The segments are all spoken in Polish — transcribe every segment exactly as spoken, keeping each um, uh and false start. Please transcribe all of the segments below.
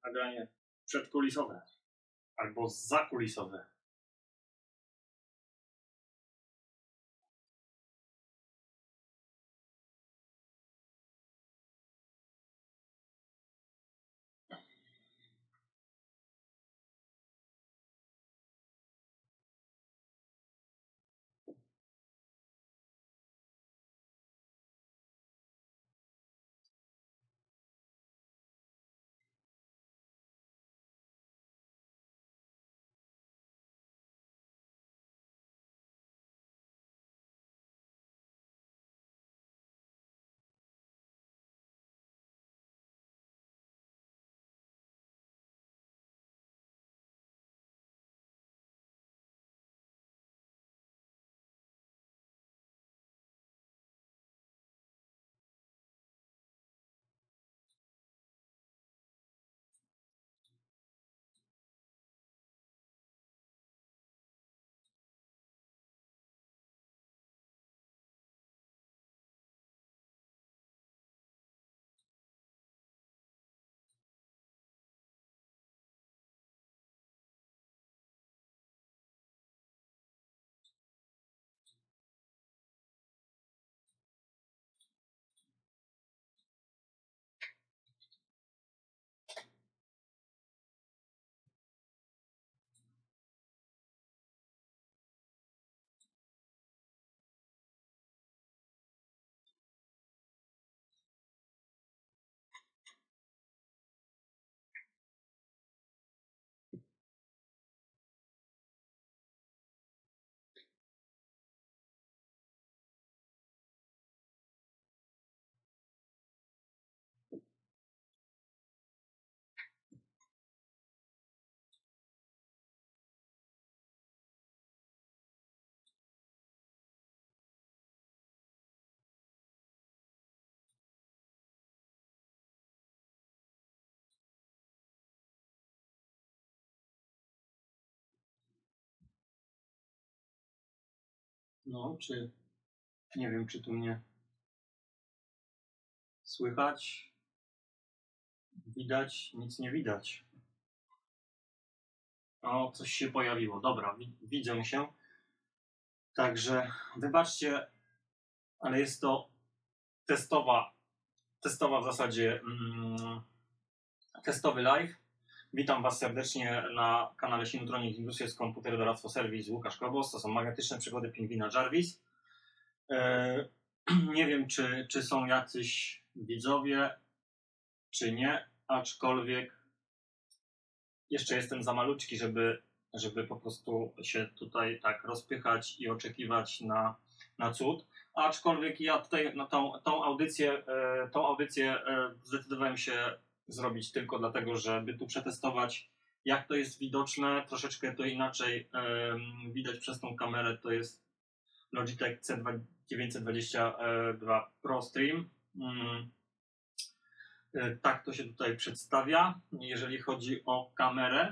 nagranie przedkulisowe albo zakulisowe. No, czy... Nie wiem, czy tu mnie słychać, widać, nic nie widać. O, coś się pojawiło. Dobra, wi widzę się. Także wybaczcie, ale jest to testowa, testowa w zasadzie mm, testowy live. Witam Was serdecznie na kanale Sinutronic Industries Komputery Doradztwo Serwis. Łukasz Kobos. To są magnetyczne przygody pingwina Jarvis. E, nie wiem, czy, czy są jacyś widzowie, czy nie, aczkolwiek jeszcze jestem za malutki, żeby, żeby po prostu się tutaj tak rozpychać i oczekiwać na, na cud. Aczkolwiek ja tutaj na tą, tą audycję, e, tą audycję e, zdecydowałem się zrobić tylko dlatego, żeby tu przetestować, jak to jest widoczne. Troszeczkę to inaczej e, widać przez tą kamerę. To jest Logitech C dziewięćset dwadzieścia dwa Pro Stream. Mm. Tak to się tutaj przedstawia, jeżeli chodzi o kamerę.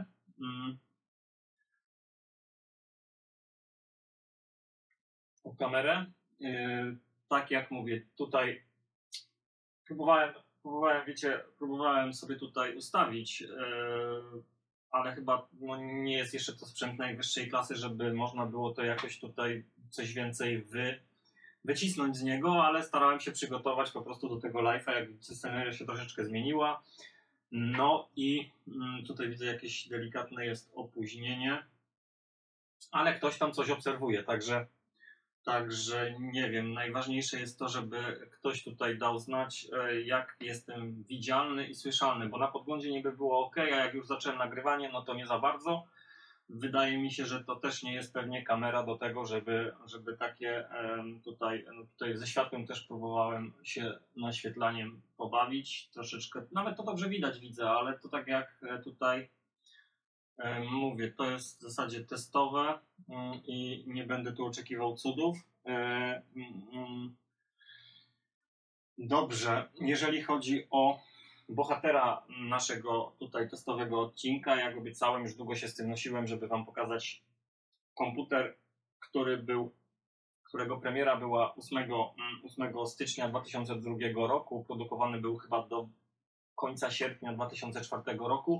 O kamerę. Tak jak mówię, tutaj próbowałem, próbowałem, wiecie, próbowałem sobie tutaj ustawić, ale chyba no, nie jest jeszcze to sprzęt najwyższej klasy, żeby można było to jakoś tutaj coś więcej wy, wycisnąć z niego, ale starałem się przygotować po prostu do tego live'a, jak sceneria się troszeczkę zmieniła. No i tutaj widzę jakieś delikatne jest opóźnienie, ale ktoś tam coś obserwuje, także, także nie wiem, najważniejsze jest to, żeby ktoś tutaj dał znać, jak jestem widzialny i słyszalny, bo na podglądzie niby było ok, a jak już zacząłem nagrywanie, no to nie za bardzo. Wydaje mi się, że to też nie jest pewnie kamera do tego, żeby, żeby takie tutaj, tutaj ze światłem też próbowałem się naświetlaniem pobawić troszeczkę. Nawet to dobrze widać, widzę, ale to tak jak tutaj mówię, to jest w zasadzie testowe i nie będę tu oczekiwał cudów. Dobrze, jeżeli chodzi o bohatera naszego tutaj testowego odcinka, jak obiecałem, już długo się z tym nosiłem, żeby Wam pokazać komputer, który był, którego premiera była ósmego stycznia dwa tysiące drugiego roku. Produkowany był chyba do końca sierpnia dwa tysiące czwartego roku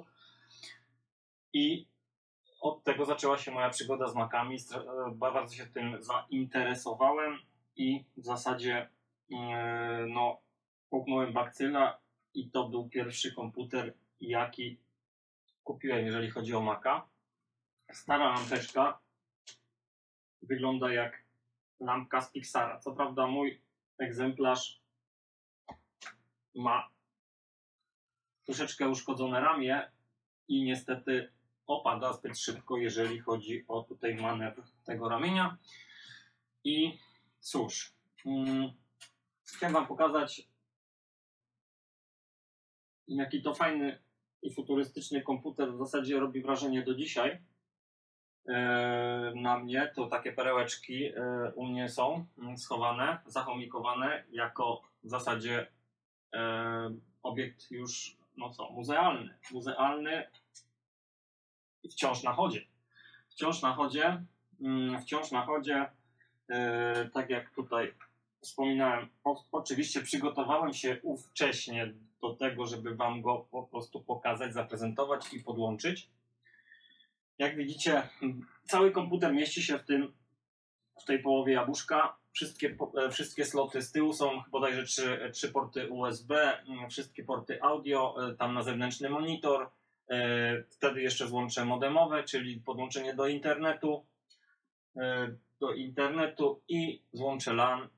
i od tego zaczęła się moja przygoda z Macami. Bardzo się tym zainteresowałem i w zasadzie no, puknąłem bakcyla i to był pierwszy komputer, jaki kupiłem, jeżeli chodzi o Maca. Stara lampeczka wygląda jak lampka z Pixara. Co prawda mój egzemplarz ma troszeczkę uszkodzone ramię i niestety opada zbyt szybko, jeżeli chodzi o tutaj manewr tego ramienia. I cóż, hmm, chciałem wam pokazać, jaki to fajny i futurystyczny komputer w zasadzie robi wrażenie do dzisiaj. Na mnie to takie perełeczki u mnie są schowane, zachomikowane jako w zasadzie obiekt już no co, muzealny. Muzealny i wciąż na chodzie. Wciąż na chodzie, wciąż na chodzie, tak jak tutaj wspominałem, o, oczywiście przygotowałem się ówcześnie do tego, żeby wam go po prostu pokazać, zaprezentować i podłączyć. Jak widzicie, cały komputer mieści się w tym, w tej połowie jabłuszka. Wszystkie, wszystkie sloty z tyłu są bodajże trzy, trzy porty U S B, wszystkie porty audio, tam na zewnętrzny monitor. Wtedy jeszcze złącze modemowe, czyli podłączenie do internetu, do internetu i złącze LAN.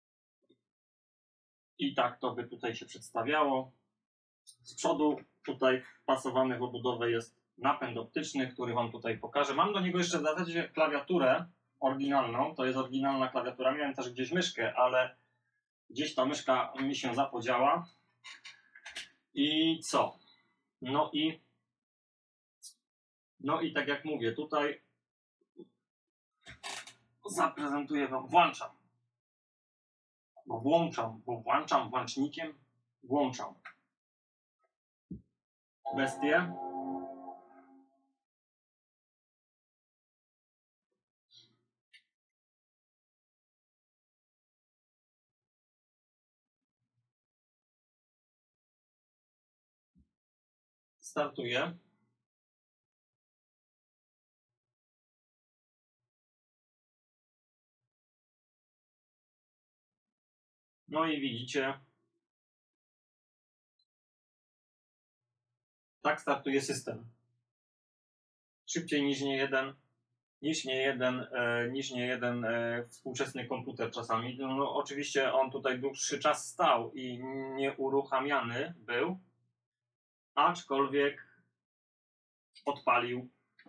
I tak to by tutaj się przedstawiało. Z przodu tutaj wpasowany w obudowę jest napęd optyczny, który wam tutaj pokażę. Mam do niego jeszcze w zasadzie klawiaturę oryginalną. To jest oryginalna klawiatura. Miałem też gdzieś myszkę, ale gdzieś ta myszka mi się zapodziała. I co? No i no i tak jak mówię, tutaj zaprezentuję wam, włączam. Bo włączam, bo włączam włącznikiem, włączam bestię. Startuję. No i widzicie, tak startuje system. Szybciej niż nie jeden, niż nie jeden, e, niż nie jeden e, współczesny komputer czasami. No, no, oczywiście on tutaj dłuższy czas stał i nieuruchamiany był, aczkolwiek odpalił.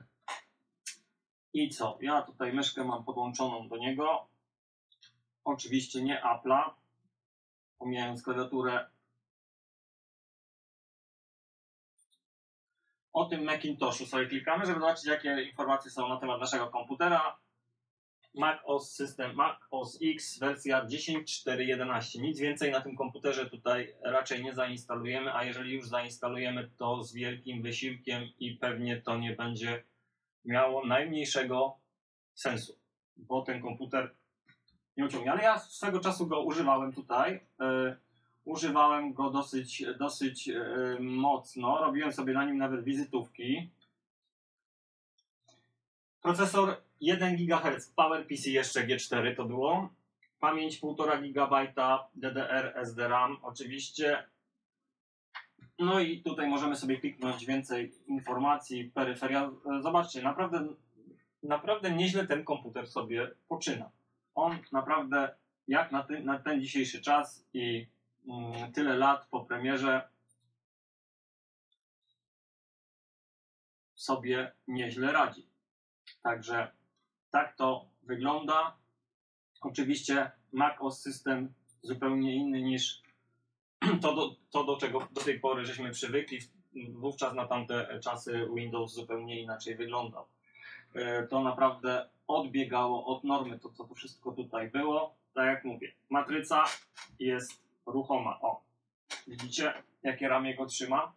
I co? Ja tutaj myszkę mam podłączoną do niego. Oczywiście nie Apple'a, pomijając klawiaturę. O tym Macintoshu sobie klikamy, żeby zobaczyć, jakie informacje są na temat naszego komputera. Mac O S System, Mac O S X wersja dziesięć cztery jedenaście. Nic więcej na tym komputerze tutaj raczej nie zainstalujemy, a jeżeli już zainstalujemy, to z wielkim wysiłkiem i pewnie to nie będzie miało najmniejszego sensu, bo ten komputer nie uciągnie. Ale ja swego czasu go używałem tutaj. Yy, używałem go dosyć, dosyć yy, mocno. Robiłem sobie na nim nawet wizytówki. Procesor jeden gigaherc, PowerPC jeszcze G cztery to było. Pamięć półtora gigabajta, D D R, S D RAM oczywiście. No i tutaj możemy sobie kliknąć więcej informacji, peryferia. Zobaczcie, naprawdę, naprawdę nieźle ten komputer sobie poczyna. On naprawdę, jak na, ty, na ten dzisiejszy czas i mm, tyle lat po premierze, sobie nieźle radzi. Także tak to wygląda. Oczywiście Mac O S System zupełnie inny niż to do, to, do czego do tej pory żeśmy przywykli. Wówczas na tamte czasy Windows zupełnie inaczej wyglądał. To naprawdę odbiegało od normy, to co to wszystko tutaj było. Tak jak mówię, matryca jest ruchoma. O, widzicie, jakie ramię go trzyma?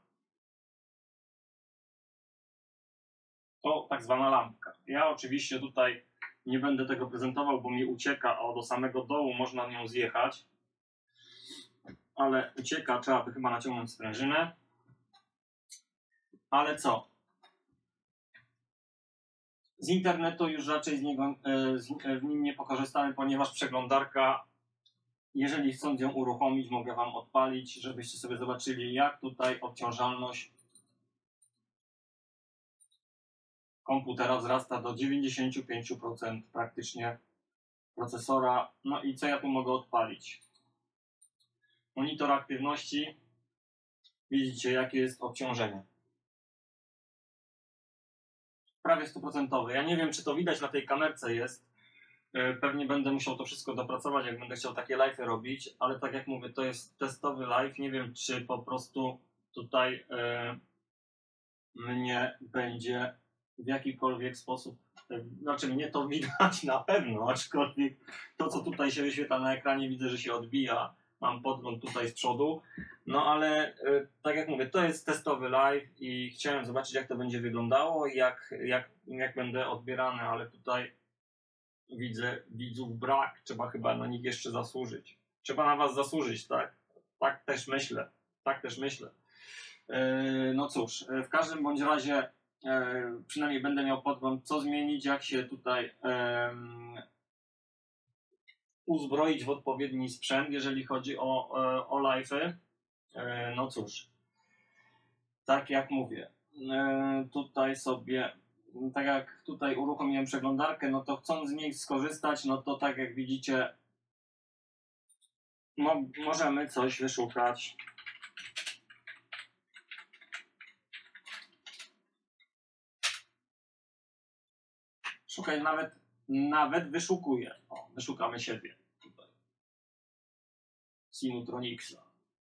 To tak zwana lampka. Ja oczywiście tutaj nie będę tego prezentował, bo mi ucieka, a do samego dołu można nią zjechać. Ale ucieka, trzeba by chyba naciągnąć sprężynę. Ale co? Z internetu już raczej z niego z, w nim nie pokorzystamy, ponieważ przeglądarka, jeżeli chcąc ją uruchomić, mogę Wam odpalić, żebyście sobie zobaczyli, jak tutaj obciążalność komputera wzrasta do dziewięćdziesiąt pięć procent praktycznie procesora. No i co ja tu mogę odpalić? Monitor aktywności. Widzicie, jakie jest obciążenie. Prawie stu procent. Ja nie wiem, czy to widać na tej kamerce jest. Pewnie będę musiał to wszystko dopracować, jak będę chciał takie live'y robić, ale tak jak mówię, to jest testowy live. Nie wiem, czy po prostu tutaj e, mnie będzie w jakikolwiek sposób, e, znaczy mnie to widać na pewno, aczkolwiek to, co tutaj się wyświetla na ekranie, widzę, że się odbija. Mam podgląd tutaj z przodu, no ale e, tak jak mówię, to jest testowy live i chciałem zobaczyć, jak to będzie wyglądało i jak, jak, jak będę odbierany, ale tutaj widzę widzów brak, trzeba chyba na nich jeszcze zasłużyć. Trzeba na Was zasłużyć, tak? Tak też myślę, tak też myślę. Yy, no cóż, w każdym bądź razie yy, przynajmniej będę miał podgląd, co zmienić, jak się tutaj yy, uzbroić w odpowiedni sprzęt, jeżeli chodzi o, yy, o live'y. Yy, no cóż, tak jak mówię, yy, tutaj sobie tak jak tutaj uruchomiłem przeglądarkę, no to chcąc z niej skorzystać, no to tak jak widzicie, no, możemy coś wyszukać. Szukaj, nawet, nawet wyszukuję. O, wyszukamy siebie tutaj. Sinutronixa.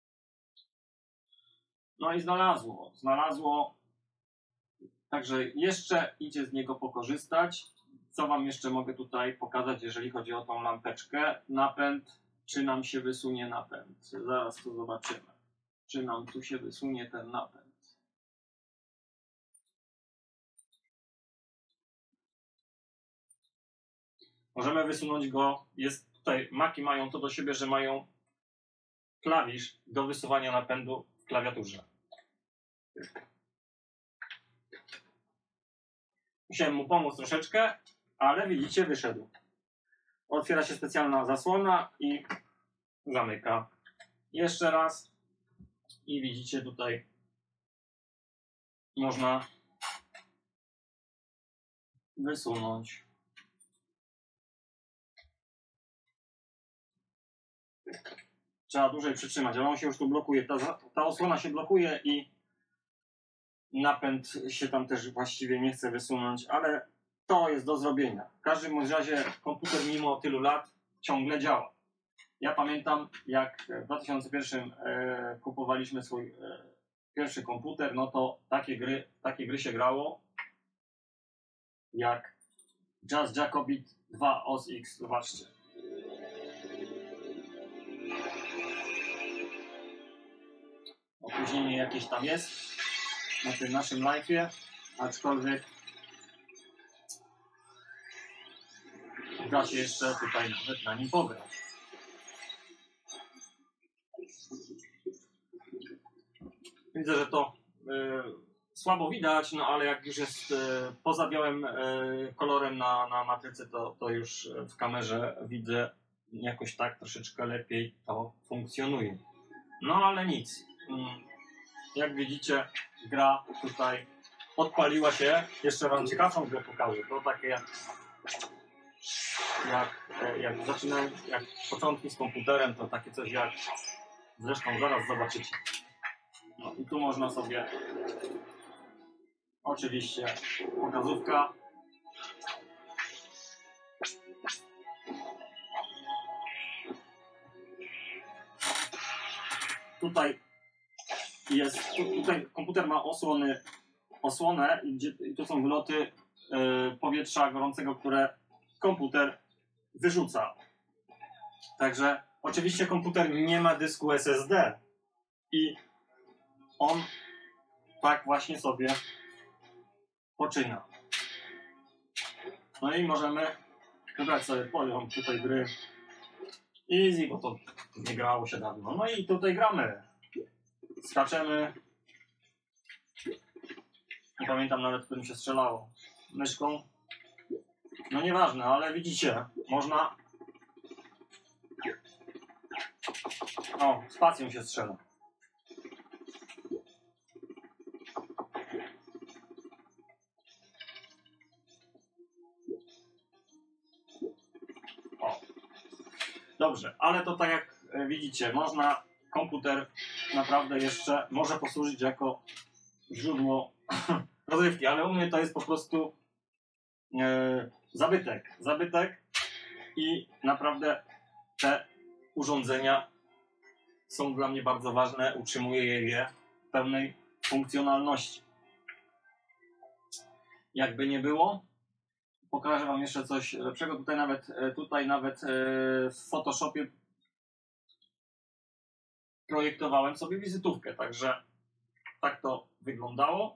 No i znalazło, znalazło. Także jeszcze idzie z niego pokorzystać. Co Wam jeszcze mogę tutaj pokazać, jeżeli chodzi o tą lampeczkę? Napęd, czy nam się wysunie napęd? Zaraz to zobaczymy. Czy nam tu się wysunie ten napęd? Możemy wysunąć go. Jest tutaj, Maki mają to do siebie, że mają klawisz do wysuwania napędu w klawiaturze. Musiałem mu pomóc troszeczkę, ale widzicie, wyszedł. Otwiera się specjalna zasłona i zamyka. Jeszcze raz i widzicie, tutaj można wysunąć. Trzeba dłużej przytrzymać, ale on się już tu blokuje. Ta, ta osłona się blokuje i napęd się tam też właściwie nie chce wysunąć, ale to jest do zrobienia. W każdym razie komputer mimo tylu lat ciągle działa. Ja pamiętam, jak w dwa tysiące pierwszym e, kupowaliśmy swój e, pierwszy komputer, no to takie gry, takie gry się grało jak Jazz Jacobit dwa O S X. Zobaczcie. Opóźnienie jakieś tam jest na tym naszym live'ie, aczkolwiek da się jeszcze tutaj nawet na nim pograć. Widzę, że to y, słabo widać, no ale jak już jest y, poza białym y, kolorem na, na matrycy, to, to już w kamerze widzę jakoś tak troszeczkę lepiej to funkcjonuje. No ale nic. Y, jak widzicie, gra tutaj odpaliła się. Jeszcze Wam ciekawszą grę pokażę. To takie jak, jak, jak zaczynałem, jak początki z komputerem, to takie coś jak, zresztą zaraz zobaczycie. No i tu można sobie oczywiście pokazówka. Tutaj jest, tutaj komputer ma osłony, osłonę, gdzie tu są wyloty yy, powietrza gorącego, które komputer wyrzuca. Także oczywiście komputer nie ma dysku S S D i on tak właśnie sobie poczyna. No i możemy wybrać sobie poziom tutaj gry easy, bo to nie grało się dawno. No i tutaj gramy. Skaczemy. Nie pamiętam nawet, którym się strzelało. Myszką. No nieważne, ale widzicie, można... O, spacją się strzela. O. Dobrze, ale to tak jak widzicie, można komputer naprawdę jeszcze może posłużyć jako źródło rozrywki, ale u mnie to jest po prostu e, zabytek. Zabytek i naprawdę te urządzenia są dla mnie bardzo ważne, utrzymuję je w pełnej funkcjonalności. Jakby nie było, pokażę wam jeszcze coś lepszego. Tutaj nawet, tutaj nawet w Photoshopie projektowałem sobie wizytówkę, także tak to wyglądało.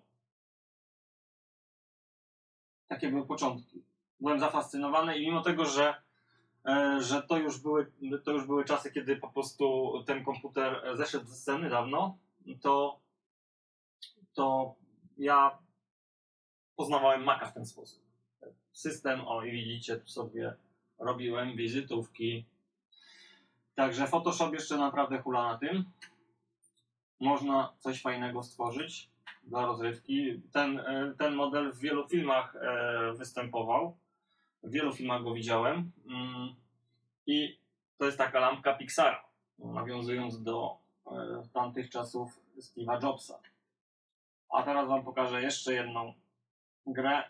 Takie były początki. Byłem zafascynowany i mimo tego, że, że to, już były, to już były czasy, kiedy po prostu ten komputer zeszedł ze sceny dawno, to, to ja poznawałem Maca w ten sposób. System, o i widzicie, tu sobie robiłem wizytówki. Także Photoshop jeszcze naprawdę hula na tym. Można coś fajnego stworzyć dla rozrywki. Ten, ten model w wielu filmach występował. W wielu filmach go widziałem. I to jest taka lampka Pixara, nawiązując do tamtych czasów Steve'a Jobsa. A teraz wam pokażę jeszcze jedną grę.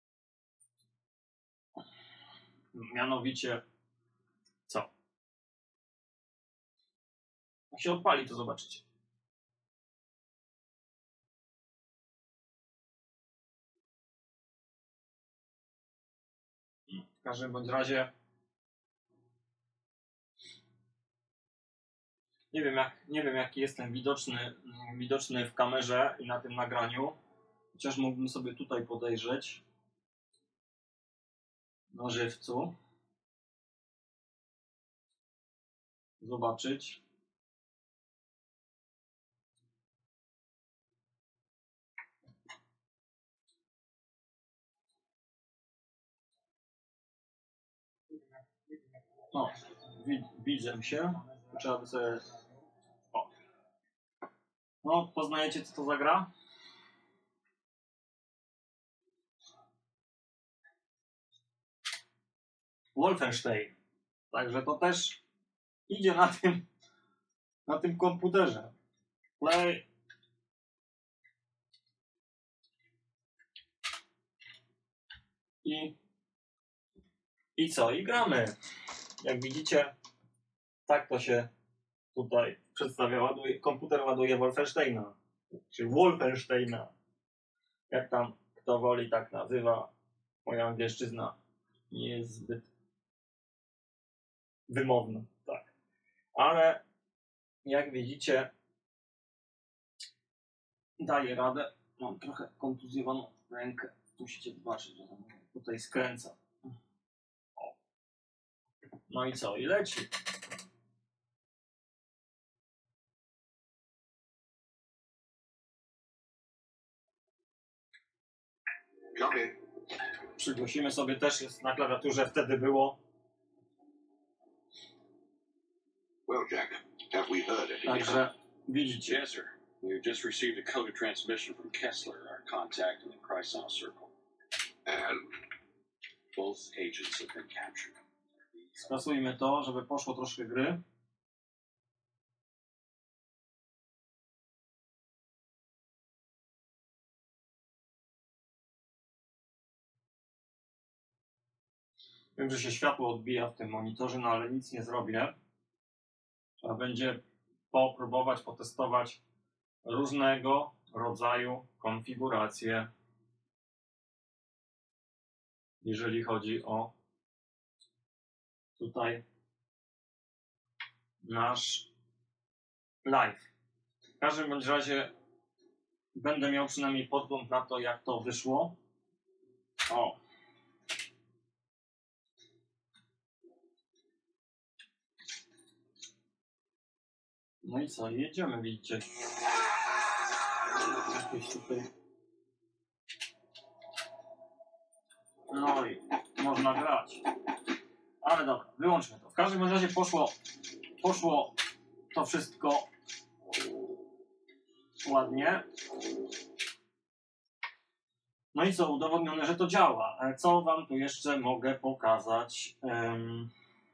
Mianowicie co? Jak się odpali, to zobaczycie. W każdym bądź razie nie wiem, jak, nie wiem jaki jestem widoczny, widoczny w kamerze i na tym nagraniu. Chociaż mógłbym sobie tutaj podejrzeć na żywcu. Zobaczyć. O, widzę się. Trzeba by sobie... O. No, poznajecie, co to za gra? Wolfenstein. Także to też idzie na tym, na tym komputerze. Play. I, I co? I gramy. Jak widzicie, tak to się tutaj przedstawia. Ładuje, komputer ładuje Wolfensteina. Czy Wolfensteina. Jak tam kto woli, tak nazywa. Moja angielszczyzna nie jest zbyt wymowna. Tak. Ale jak widzicie, daję radę. Mam trochę kontuzjowaną rękę. Musicie zobaczyć, że tutaj skręca. O. No i co? I leci. Przygłosimy sobie też, jest na klawiaturze, wtedy było. Well, Jack, have we heard anything? Także widzicie. Yes, sir. We've just received a coded transmission from Kessler, our contact in the Chrysal Circle. And Both agents have been captured. Skasujmy to, żeby poszło troszkę gry. Wiem, że się światło odbija w tym monitorze, no ale nic nie zrobię. Trzeba będzie popróbować, potestować różnego rodzaju konfiguracje, jeżeli chodzi o tutaj nasz live. W każdym bądź razie będę miał przynajmniej podgląd na to, jak to wyszło. O. No i co? Jedziemy, widzicie. Jakieś tutaj No i można grać. Ale dobra, wyłączmy to. W każdym razie poszło, poszło to wszystko ładnie. No i co, udowodnione, że to działa. Co wam tu jeszcze mogę pokazać? Um,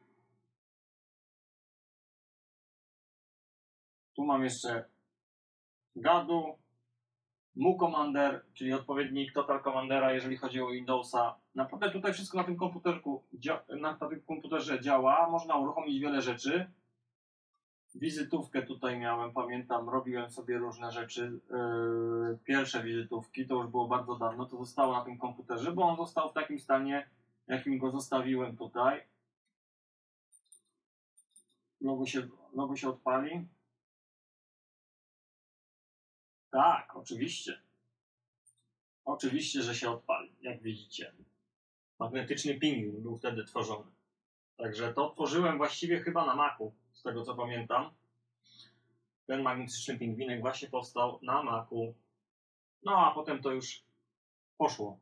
tu mam jeszcze gadu, mu commander, czyli odpowiednik Total Commandera, jeżeli chodzi o Windowsa. Naprawdę tutaj wszystko na tym komputerku, na tym komputerze działa. Można uruchomić wiele rzeczy. Wizytówkę tutaj miałem, pamiętam, robiłem sobie różne rzeczy. Yy, pierwsze wizytówki, to już było bardzo dawno, to zostało na tym komputerze, bo on został w takim stanie, jakim go zostawiłem tutaj. Logo się, logo się odpali. Tak, oczywiście. Oczywiście, że się odpali, jak widzicie. Magnetyczny pingwin był wtedy tworzony. Także to tworzyłem właściwie chyba na Macu, z tego co pamiętam. Ten magnetyczny pingwinek właśnie powstał na Macu. No a potem to już poszło.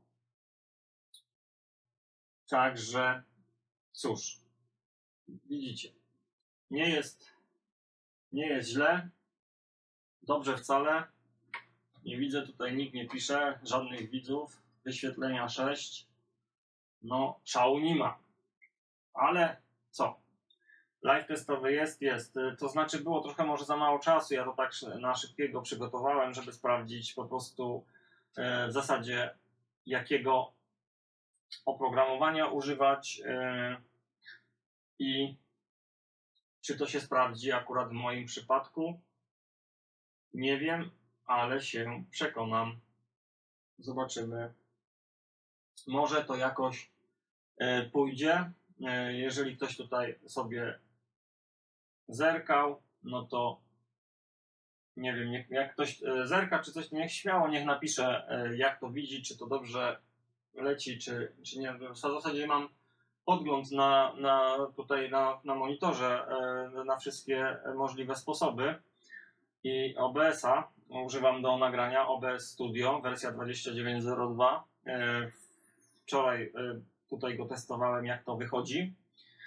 Także cóż, widzicie, nie jest, nie jest źle, dobrze wcale. Nie widzę, tutaj nikt nie pisze, żadnych widzów. Wyświetlenia sześć. No, szału nie ma. Ale co? Live testowy jest, jest. To znaczy było trochę może za mało czasu. Ja to tak na szybkiego przygotowałem, żeby sprawdzić po prostu e, w zasadzie jakiego oprogramowania używać e, i czy to się sprawdzi akurat w moim przypadku. Nie wiem, ale się przekonam. Zobaczymy. Może to jakoś e, pójdzie. E, jeżeli ktoś tutaj sobie zerkał, no to nie wiem, niech, jak ktoś e, zerka czy coś, niech śmiało niech napisze, e, jak to widzi, czy to dobrze leci, czy, czy nie. W zasadzie mam podgląd na, na tutaj na, na monitorze e, na wszystkie możliwe sposoby i O B S-a używam do nagrania O B S Studio, wersja dwadzieścia dziewięć zero dwa. E, wczoraj e, tutaj go testowałem, jak to wychodzi.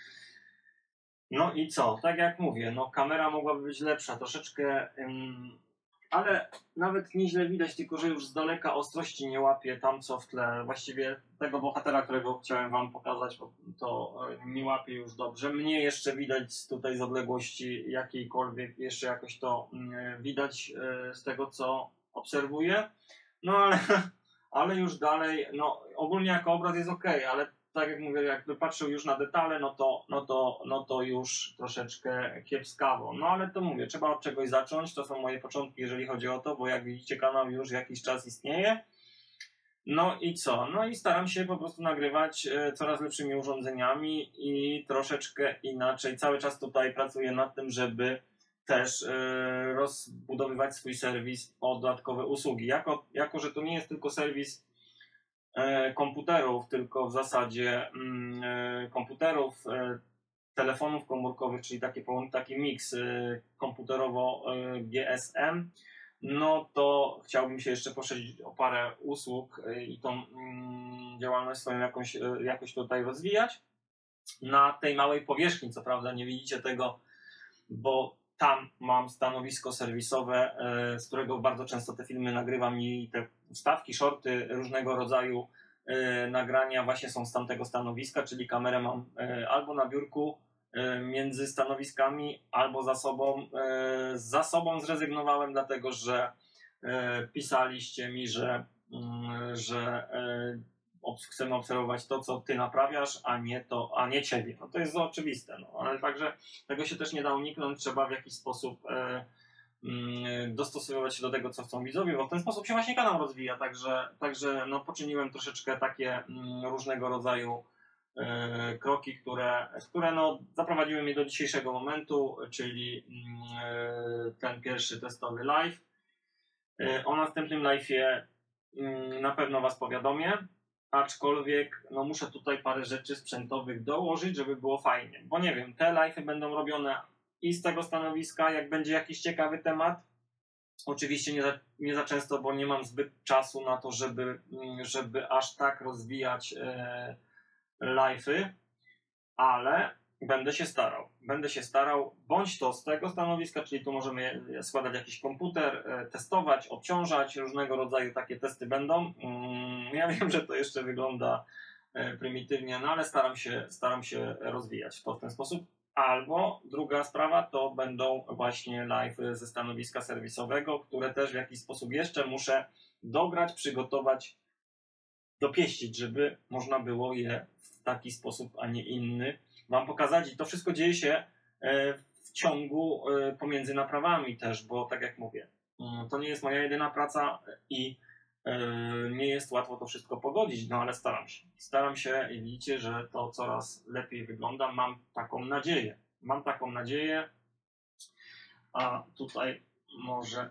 No i co? Tak jak mówię, no kamera mogłaby być lepsza, troszeczkę, ym, ale nawet nieźle widać, tylko że już z daleka ostrości nie łapie tam co w tle. Właściwie tego bohatera, którego chciałem wam pokazać, to nie łapie już dobrze. Mnie jeszcze widać tutaj z odległości jakiejkolwiek, jeszcze jakoś to yy, widać yy, z tego co obserwuję. No ale, ale już dalej, no ogólnie jako obraz jest ok, ale tak jak mówię, jakby patrzył już na detale, no to, no to, no to już troszeczkę kiepskawo. No ale to mówię, trzeba od czegoś zacząć. To są moje początki, jeżeli chodzi o to, bo jak widzicie, kanał już jakiś czas istnieje. No i co? No i staram się po prostu nagrywać coraz lepszymi urządzeniami i troszeczkę inaczej. Cały czas tutaj pracuję nad tym, żeby też rozbudowywać swój serwis o dodatkowe usługi. Jako, jako że to nie jest tylko serwis komputerów, tylko w zasadzie mm, komputerów, e, telefonów komórkowych, czyli taki, taki miks e, komputerowo-G S M, no to chciałbym się jeszcze poszerzyć o parę usług e, i tą mm, działalność swoją jakąś, e, jakoś tutaj rozwijać. Na tej małej powierzchni, co prawda nie widzicie tego, bo tam mam stanowisko serwisowe, e, z którego bardzo często te filmy nagrywam i te wstawki, shorty, różnego rodzaju e, nagrania właśnie są z tamtego stanowiska, czyli kamerę mam e, albo na biurku e, między stanowiskami, albo za sobą. E, za sobą zrezygnowałem, dlatego że e, pisaliście mi, że, mm, że e, chcemy obserwować to, co ty naprawiasz, a nie to, a nie ciebie. No to jest oczywiste, no, ale także tego się też nie da uniknąć, trzeba w jakiś sposób e, mm, dostosowywać się do tego, co chcą widzowie, bo w ten sposób się właśnie kanał rozwija, także, także no, poczyniłem troszeczkę takie mm, różnego rodzaju e, kroki, które, które no, zaprowadziły mnie do dzisiejszego momentu, czyli mm, e, ten pierwszy testowy live. E, o następnym live'ie mm, na pewno was powiadomię. Aczkolwiek no muszę tutaj parę rzeczy sprzętowych dołożyć, żeby było fajnie. Bo nie wiem, te live'y będą robione i z tego stanowiska, jak będzie jakiś ciekawy temat, Oczywiście nie za, nie za często, bo nie mam zbyt czasu na to, żeby, żeby aż tak rozwijać e, live'y, ale będę się starał. Będę się starał, bądź to z tego stanowiska, czyli tu możemy składać jakiś komputer, e, testować, obciążać, różnego rodzaju takie testy będą. Mm, ja wiem, że to jeszcze wygląda e, prymitywnie, no ale staram się, staram się rozwijać to w ten sposób. Albo druga sprawa to będą właśnie live ze stanowiska serwisowego, które też w jakiś sposób jeszcze muszę dograć, przygotować, dopieścić, żeby można było je w taki sposób, a nie inny wam pokazać. I to wszystko dzieje się w ciągu pomiędzy naprawami też, bo tak jak mówię, to nie jest moja jedyna praca i nie jest łatwo to wszystko pogodzić, no ale staram się. Staram się i widzicie, że to coraz lepiej wygląda. Mam taką nadzieję. Mam taką nadzieję. A tutaj może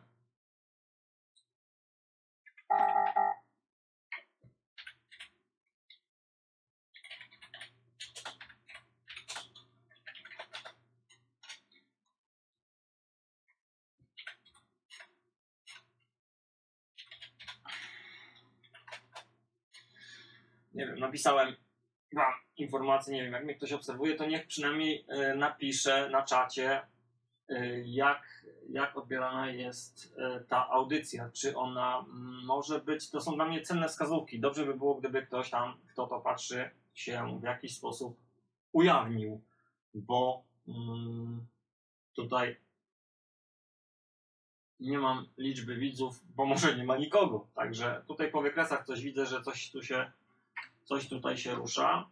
nie wiem, napisałem wam informację, nie wiem, jak mnie ktoś obserwuje, to niech przynajmniej y, napisze na czacie, y, jak, jak odbierana jest y, ta audycja. Czy ona mm, może być, to są dla mnie cenne wskazówki. Dobrze by było, gdyby ktoś tam, kto to patrzy, się w jakiś sposób ujawnił, bo mm, tutaj nie mam liczby widzów, bo może nie ma nikogo. Także tutaj po wykresach coś widzę, że coś tu się, coś tutaj się rusza.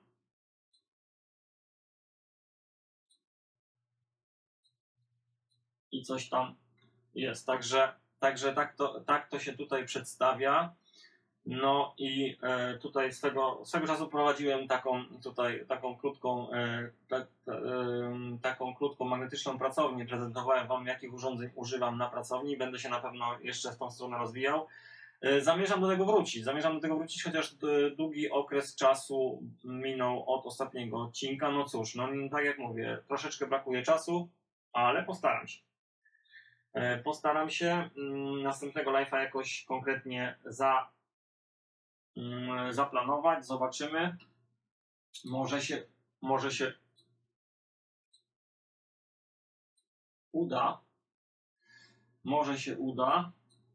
I coś tam jest. Także, także tak, to, tak to się tutaj przedstawia. No i e, tutaj swego, swego czasu prowadziłem taką tutaj taką krótką e, ta, ta, e, taką krótką magnetyczną pracownię. Prezentowałem wam, jakich urządzeń używam na pracowni. Będę się na pewno jeszcze w tą stronę rozwijał. E, zamierzam do tego wrócić. Zamierzam do tego wrócić, chociaż długi okres czasu minął od ostatniego odcinka. No cóż, no tak jak mówię, troszeczkę brakuje czasu, ale postaram się. Postaram się następnego live'a jakoś konkretnie za, zaplanować. Zobaczymy. Może się, może się uda. Może się uda,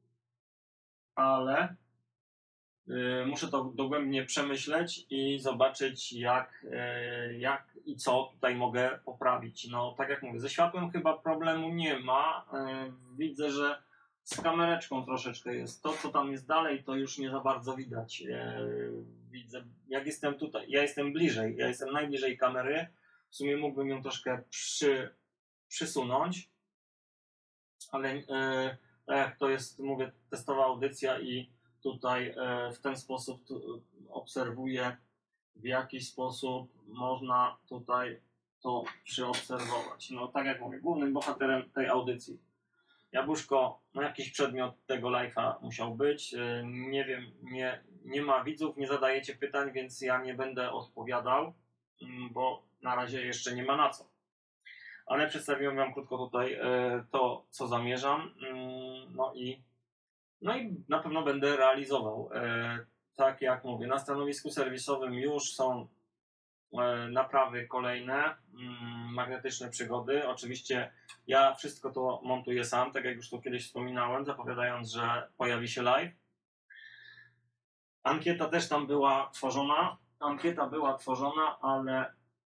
ale muszę to dogłębnie przemyśleć i zobaczyć, jak, jak i co tutaj mogę poprawić. No, tak jak mówię, ze światłem chyba problemu nie ma. Widzę, że z kamereczką troszeczkę jest. To, co tam jest dalej, to już nie za bardzo widać. Widzę, jak jestem tutaj, ja jestem bliżej, ja jestem najbliżej kamery. W sumie mógłbym ją troszkę przy, przysunąć, ale tak to jest, mówię, testowa audycja i tutaj w ten sposób obserwuję, w jaki sposób można tutaj to przeobserwować. No tak jak mówię, głównym bohaterem tej audycji Jabłuszko, no jakiś przedmiot tego live'a musiał być. Nie wiem, nie, nie ma widzów, nie zadajecie pytań, więc ja nie będę odpowiadał, bo na razie jeszcze nie ma na co. Ale przedstawiłem wam krótko tutaj to, co zamierzam. No i No i na pewno będę realizował. E, tak jak mówię, na stanowisku serwisowym już są e, naprawy kolejne, mm, magnetyczne przygody. Oczywiście ja wszystko to montuję sam, tak jak już tu kiedyś wspominałem, zapowiadając, że pojawi się live. Ankieta też tam była tworzona. Ankieta była tworzona, ale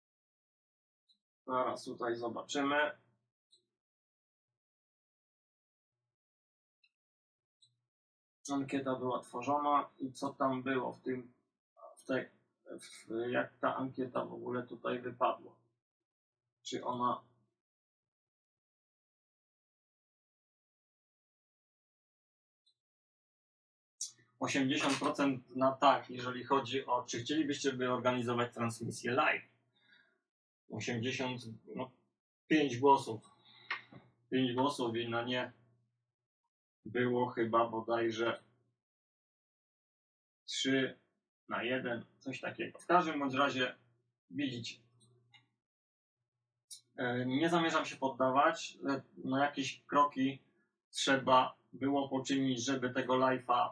zaraz tutaj zobaczymy. Ankieta była tworzona i co tam było w tym, w tej, w, jak ta ankieta w ogóle tutaj wypadła. Czy ona... osiemdziesiąt procent na tak, jeżeli chodzi o, czy chcielibyście by organizować transmisję live. osiemdziesiąt, no pięć głosów. pięć głosów i na nie było chyba bodajże trzy na jeden, coś takiego. W każdym bądź razie widzicie. Nie zamierzam się poddawać. No jakieś kroki trzeba było poczynić, żeby tego live'a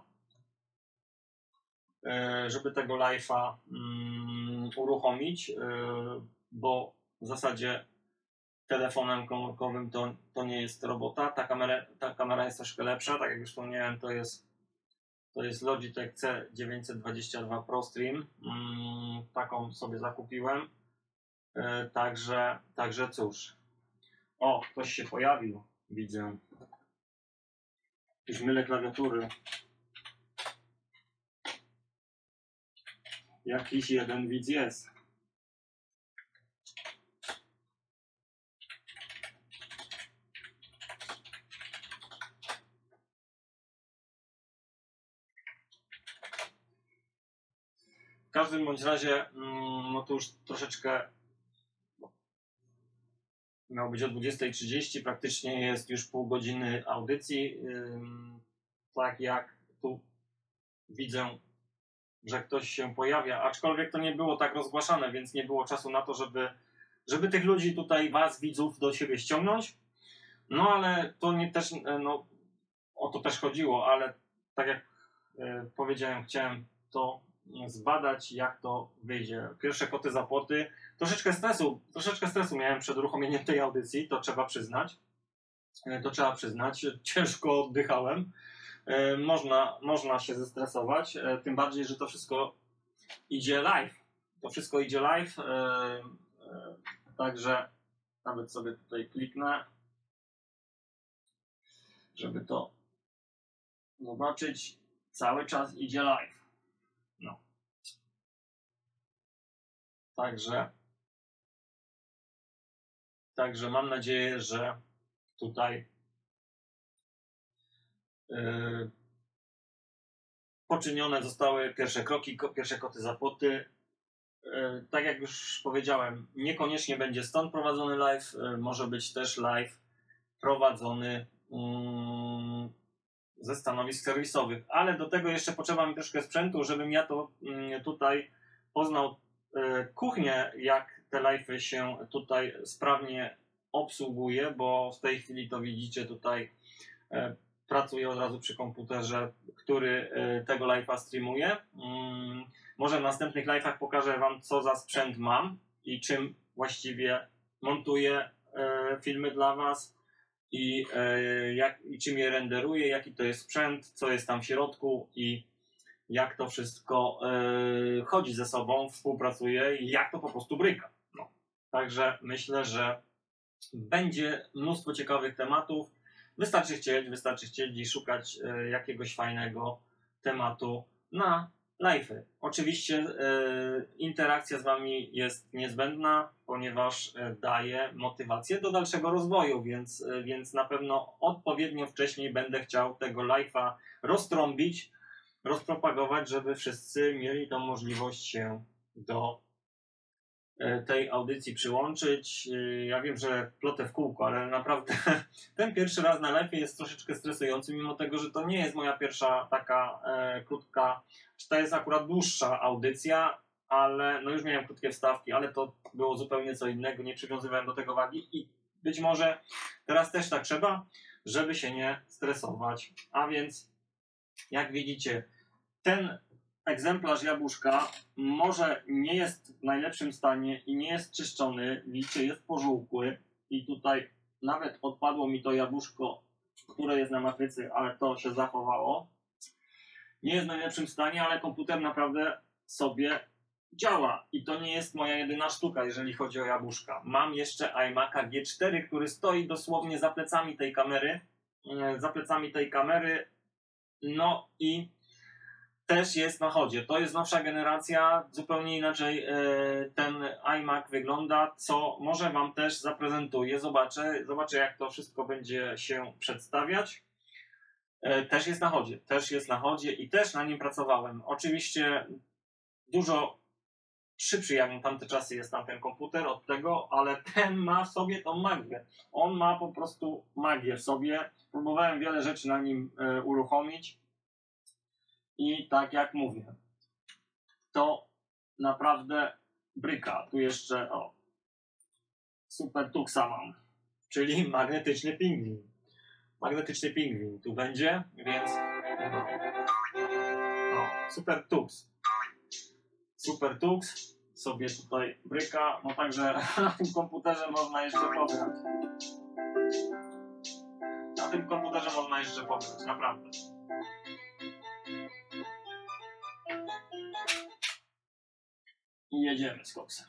żeby tego live'a um, uruchomić, bo w zasadzie telefonem komórkowym to, to nie jest robota. Ta kamera, ta kamera jest troszkę lepsza, tak jak już wspomniałem, to jest, to jest Logitech C dziewięćset dwadzieścia dwa Pro Stream. Um, taką sobie zakupiłem. E, także, także cóż. O, ktoś się pojawił, widzę. Już mylę klawiatury. Jakiś jeden widz jest. W każdym bądź razie, no to już troszeczkę miał być o dwudziestej trzydzieści, praktycznie jest już pół godziny audycji. Tak jak tu widzę, że ktoś się pojawia, aczkolwiek to nie było tak rozgłaszane, więc nie było czasu na to, żeby, żeby tych ludzi tutaj, was, widzów, do siebie ściągnąć. No ale to nie też, no o to też chodziło, ale tak jak e, powiedziałem, chciałem to zbadać, jak to wyjdzie. Pierwsze koty za płoty. Troszeczkę stresu, troszeczkę stresu miałem przed uruchomieniem tej audycji, to trzeba przyznać. E, to trzeba przyznać. Ciężko oddychałem. E, można, można się zestresować, e, tym bardziej, że to wszystko idzie live. To wszystko idzie live, e, e, także nawet sobie tutaj kliknę, żeby to zobaczyć. Cały czas idzie live. No. Także, także mam nadzieję, że tutaj yy, poczynione zostały pierwsze kroki, ko, pierwsze koty za płoty. Yy, tak jak już powiedziałem, niekoniecznie będzie stąd prowadzony live, yy, może być też live prowadzony yy, ze stanowisk serwisowych, ale do tego jeszcze potrzeba mi troszkę sprzętu, żebym ja to yy, tutaj poznał yy, kuchnię, jak te live'y się tutaj sprawnie obsługuje, bo w tej chwili to widzicie tutaj yy, pracuję od razu przy komputerze, który yy, tego live'a streamuje. Yy, może w następnych live'ach pokażę wam, co za sprzęt mam i czym właściwie montuję yy, filmy dla was. I, e, jak, i czym je renderuję, jaki to jest sprzęt, co jest tam w środku i jak to wszystko e, chodzi ze sobą, współpracuje i jak to po prostu bryka. No. Także myślę, że będzie mnóstwo ciekawych tematów. Wystarczy chcieć, wystarczy chcieć i szukać e, jakiegoś fajnego tematu na live'y. Oczywiście e, interakcja z wami jest niezbędna, ponieważ e, daje motywację do dalszego rozwoju, więc, e, więc na pewno odpowiednio wcześniej będę chciał tego live'a roztrąbić, rozpropagować, żeby wszyscy mieli tą możliwość się do e, tej audycji przyłączyć. E, ja wiem, że plotę w kółko, ale naprawdę ten pierwszy raz na live jest troszeczkę stresujący, mimo tego, że to nie jest moja pierwsza taka e, krótka, czy to jest akurat dłuższa audycja, ale no już miałem krótkie wstawki, ale to było zupełnie co innego, nie przywiązywałem do tego wagi i być może teraz też tak trzeba, żeby się nie stresować. A więc, jak widzicie, ten egzemplarz jabłuszka może nie jest w najlepszym stanie i nie jest czyszczony, widzicie, jest pożółkły i tutaj nawet odpadło mi to jabłuszko, które jest na matrycy, ale to się zachowało. Nie jest w najlepszym stanie, ale komputer naprawdę sobie działa. I to nie jest moja jedyna sztuka, jeżeli chodzi o jabłuszka. Mam jeszcze iMac'a G cztery, który stoi dosłownie za plecami tej kamery. Za plecami tej kamery. No i też jest na chodzie. To jest nowsza generacja, zupełnie inaczej ten iMac wygląda, co może wam też zaprezentuję. Zobaczę, zobaczę jak to wszystko będzie się przedstawiać. Też jest na chodzie, też jest na chodzie i też na nim pracowałem. Oczywiście dużo szybszy jak na tamte czasy jest tamten komputer od tego, ale ten ma w sobie tą magię. On ma po prostu magię w sobie. Próbowałem wiele rzeczy na nim e, uruchomić i tak jak mówię, to naprawdę bryka. Tu jeszcze o, Super Tuxa mam, czyli magnetyczny pingwin. magnetyczny pingwin tu będzie, więc no, no Super Tux. Super Tux sobie tutaj bryka, no także na tym komputerze można jeszcze pograć. Na tym komputerze można jeszcze pograć, naprawdę. I jedziemy z koksem.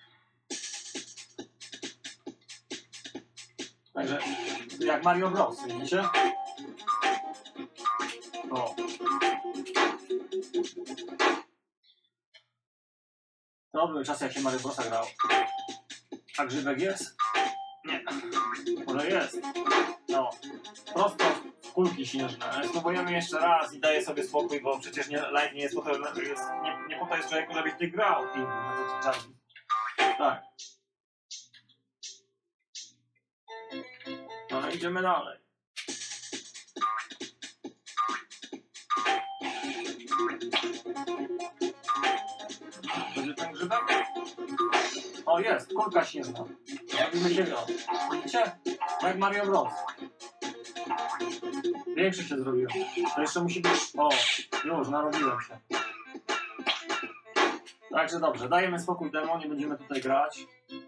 Także jak Mario Bros, widzicie? O. To były czasy, jak się Mario Brosa grało. A grzybek jest? Nie. Może jest. No. Prosto w kulki śnieżne. Spróbujemy jeszcze raz i daję sobie spokój, bo przecież nie, live nie jest po to, jest, nie, nie po to jest człowieku, żebyś ty grał. Tak. No, no idziemy dalej. Będzie ten grzybek? O, jest, kulka śnieżna. Jakby się grał. Widzicie? Jak Mario Bros. Większy się zrobiłem. To jeszcze musi być... O, już, narobiłem się. Także dobrze, dajemy spokój temu, nie będziemy tutaj grać.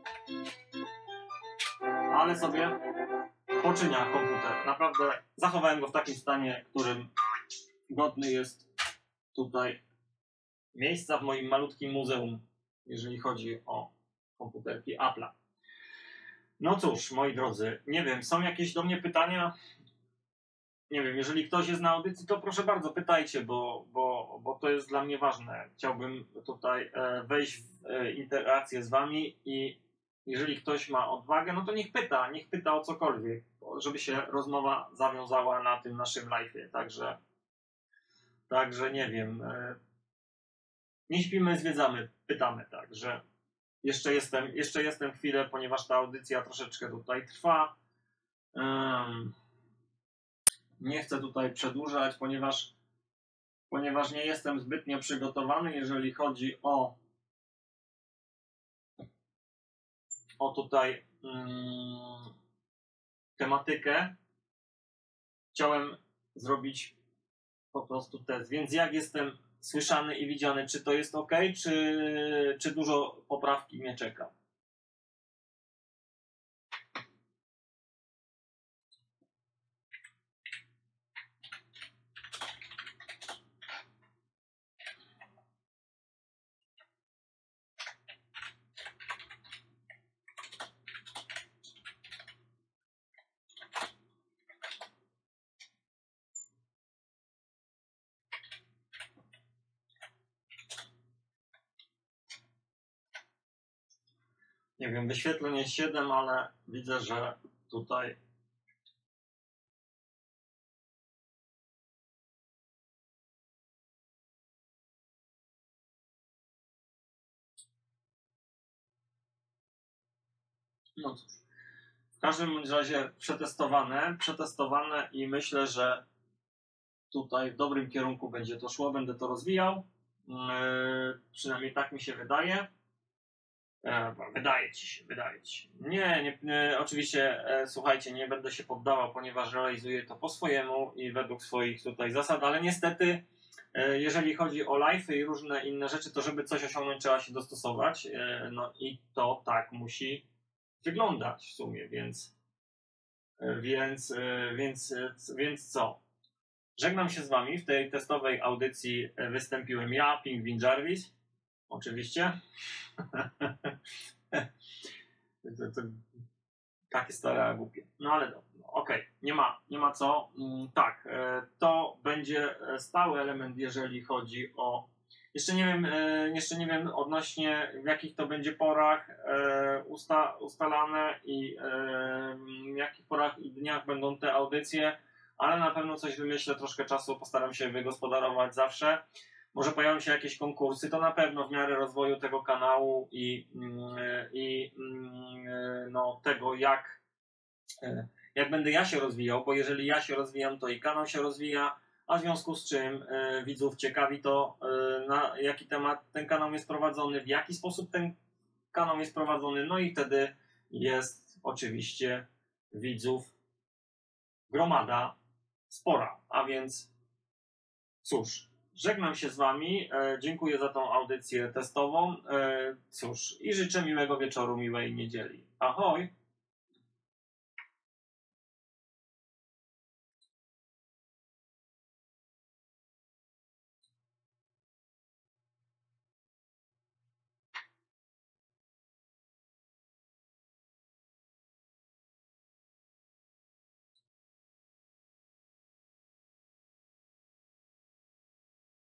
Ale sobie poczynia komputer. Naprawdę zachowałem go w takim stanie, którym godny jest tutaj miejsca w moim malutkim muzeum, jeżeli chodzi o komputerki Apple'a. No cóż, moi drodzy, nie wiem, są jakieś do mnie pytania? Nie wiem, jeżeli ktoś jest na audycji, to proszę bardzo, pytajcie, bo, bo, bo to jest dla mnie ważne. Chciałbym tutaj e, wejść w e, interakcję z wami i jeżeli ktoś ma odwagę, no to niech pyta, niech pyta o cokolwiek, żeby się rozmowa zawiązała na tym naszym live'ie. Także, także nie wiem, e, nie śpimy, zwiedzamy, pytamy, także jeszcze jestem, jeszcze jestem chwilę, ponieważ ta audycja troszeczkę tutaj trwa. Um, Nie chcę tutaj przedłużać, ponieważ, ponieważ nie jestem zbytnio przygotowany, jeżeli chodzi o, o tutaj mm, tematykę. Chciałem zrobić po prostu test, więc jak jestem słyszany i widziany, czy to jest ok, czy, czy dużo poprawki mnie czeka? Nie wiem, wyświetleń jest siedem, ale widzę, że tutaj no cóż. W każdym bądź razie przetestowane, przetestowane i myślę, że tutaj w dobrym kierunku będzie to szło, będę to rozwijał. Yy, przynajmniej tak mi się wydaje. E, wydaje ci się, wydaje ci się. Nie, nie, nie oczywiście, e, słuchajcie, nie będę się poddawał, ponieważ realizuję to po swojemu i według swoich tutaj zasad, ale niestety, e, jeżeli chodzi o live'y i różne inne rzeczy, to żeby coś osiągnąć, trzeba się dostosować. E, no i to tak musi wyglądać w sumie, więc, e, więc, e, więc, e, więc co? Żegnam się z wami. W tej testowej audycji wystąpiłem ja, Pingwin Jarvis. Oczywiście. to, to, takie stare, a głupie. No ale dobrze. No, okej, okay. nie ma, nie ma co. Mm, tak, e, to będzie stały element, jeżeli chodzi o... Jeszcze nie wiem, e, jeszcze nie wiem odnośnie w jakich to będzie porach e, usta, ustalane i e, w jakich porach i dniach będą te audycje, ale na pewno coś wymyślę, troszkę czasu postaram się wygospodarować zawsze. Może pojawią się jakieś konkursy, to na pewno w miarę rozwoju tego kanału i, i no, tego, jak, jak będę ja się rozwijał, bo jeżeli ja się rozwijam, to i kanał się rozwija, a w związku z czym widzów ciekawi to, na jaki temat ten kanał jest prowadzony, w jaki sposób ten kanał jest prowadzony, no i wtedy jest oczywiście widzów gromada spora. A więc cóż, żegnam się z Wami. E, dziękuję za tą audycję testową. E, cóż, i życzę miłego wieczoru, miłej niedzieli. Ahoj!